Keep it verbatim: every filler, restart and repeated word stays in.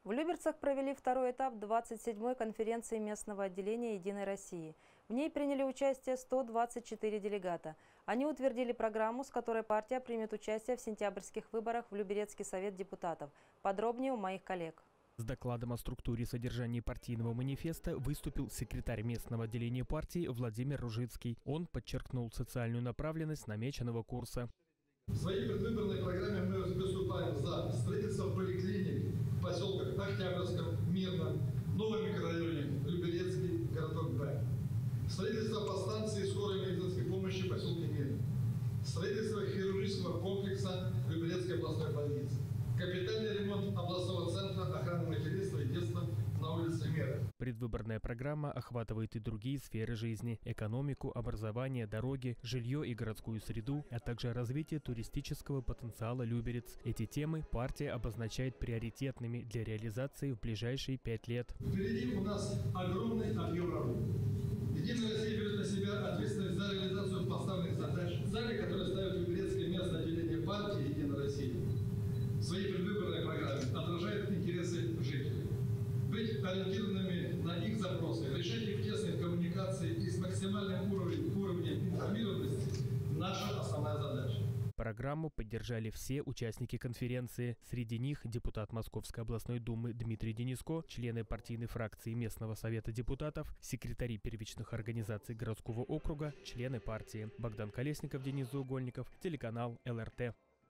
В Люберцах провели второй этап двадцать седьмой конференции местного отделения «Единой России». В ней приняли участие сто двадцать четыре делегата. Они утвердили программу, с которой партия примет участие в сентябрьских выборах в Люберецкий совет депутатов. Подробнее у моих коллег. С докладом о структуре и содержании партийного манифеста выступил секретарь местного отделения партии Владимир Ружицкий. Он подчеркнул социальную направленность намеченного курса. В своей предвыборной программе мы выступаем за строительство поликлиник в поселках Октябрьском, Мирном, новом микрорайоне Люберецкий, городок Б. Строительство подстанции скорой медицинской помощи в поселке Мирном. Строительство хирургического комплекса Люберецкой областной больницы. Капитальный ремонт областного центра охраны материнства и детства на улице Мира. Предвыборная программа охватывает и другие сферы жизни – экономику, образование, дороги, жилье и городскую среду, а также развитие туристического потенциала Люберец. Эти темы партия обозначает приоритетными для реализации в ближайшие пять лет. Впереди у нас огромный объем работы. Единая Россия берет на себя ответственность за реализацию поставленных задач. Цели, которые ставит Люберецкое местное отделение партии «Единая Россия», в своей предвыборной программе отражает интересы жителей. Быть ориентированными на их запросы, решать их тесные коммуникации и с максимальным уровнем, уровнем информированности – наша основная задача. Программу поддержали все участники конференции. Среди них депутат Московской областной думы Дмитрий Дениско, члены партийной фракции местного совета депутатов, секретари первичных организаций городского округа, члены партии. Богдан Колесников, Денис Заугольников, телеканал эл эр тэ.